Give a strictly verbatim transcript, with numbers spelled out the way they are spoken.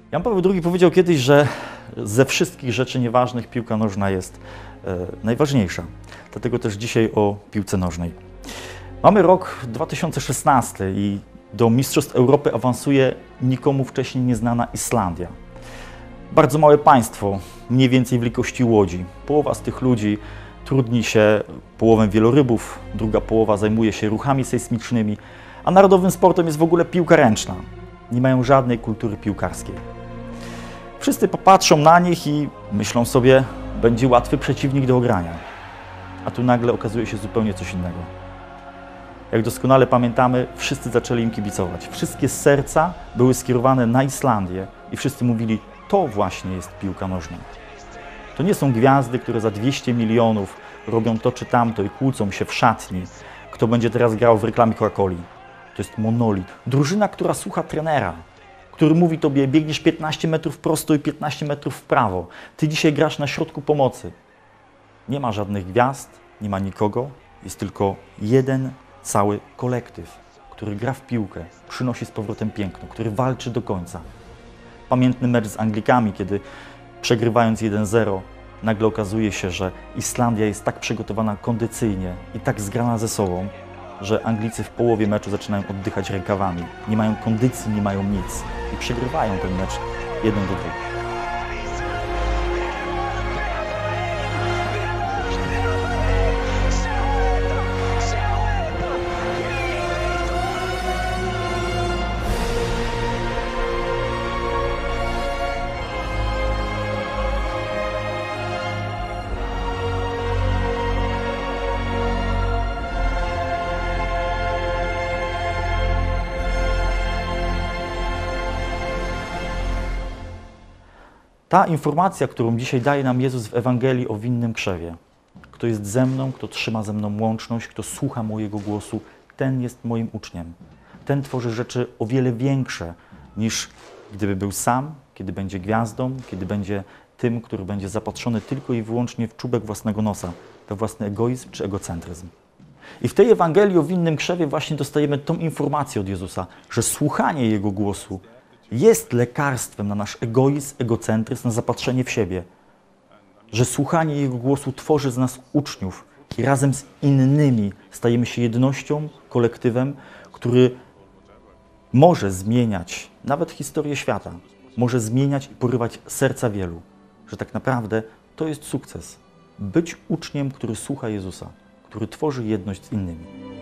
Jan Paweł drugi powiedział kiedyś, że ze wszystkich rzeczy nieważnych piłka nożna jest e, najważniejsza. Dlatego też dzisiaj o piłce nożnej. Mamy rok dwa tysiące szesnasty i do Mistrzostw Europy awansuje nikomu wcześniej nieznana Islandia. Bardzo małe państwo, mniej więcej wielkości Łodzi. Połowa z tych ludzi trudni się połowem wielorybów, druga połowa zajmuje się ruchami sejsmicznymi, a narodowym sportem jest w ogóle piłka ręczna. Nie mają żadnej kultury piłkarskiej. Wszyscy popatrzą na nich i myślą sobie, będzie łatwy przeciwnik do ogrania. A tu nagle okazuje się zupełnie coś innego. Jak doskonale pamiętamy, wszyscy zaczęli im kibicować. Wszystkie serca były skierowane na Islandię i wszyscy mówili, to właśnie jest piłka nożna. To nie są gwiazdy, które za dwieście milionów robią to czy tamto i kłócą się w szatni, kto będzie teraz grał w reklamie Coca-Coli. To jest monolit. Drużyna, która słucha trenera, który mówi tobie, biegniesz piętnaście metrów prosto i piętnaście metrów w prawo. Ty dzisiaj grasz na środku pomocy. Nie ma żadnych gwiazd, nie ma nikogo. Jest tylko jeden cały kolektyw, który gra w piłkę, przynosi z powrotem piękno, który walczy do końca. Pamiętny mecz z Anglikami, kiedy przegrywając jeden zero, nagle okazuje się, że Islandia jest tak przygotowana kondycyjnie i tak zgrana ze sobą, że Anglicy w połowie meczu zaczynają oddychać rękawami. Nie mają kondycji, nie mają nic i przegrywają ten mecz jeden do dwóch. Ta informacja, którą dzisiaj daje nam Jezus w Ewangelii o winnym krzewie. Kto jest ze mną, kto trzyma ze mną łączność, kto słucha mojego głosu, ten jest moim uczniem. Ten tworzy rzeczy o wiele większe niż gdyby był sam, kiedy będzie gwiazdą, kiedy będzie tym, który będzie zapatrzony tylko i wyłącznie w czubek własnego nosa, we własny egoizm czy egocentryzm. I w tej Ewangelii o winnym krzewie właśnie dostajemy tą informację od Jezusa, że słuchanie Jego głosu jest lekarstwem na nasz egoizm, egocentryzm, na zapatrzenie w siebie. Że słuchanie Jego głosu tworzy z nas uczniów i razem z innymi stajemy się jednością, kolektywem, który może zmieniać nawet historię świata, może zmieniać i porywać serca wielu. Że tak naprawdę to jest sukces. Być uczniem, który słucha Jezusa, który tworzy jedność z innymi.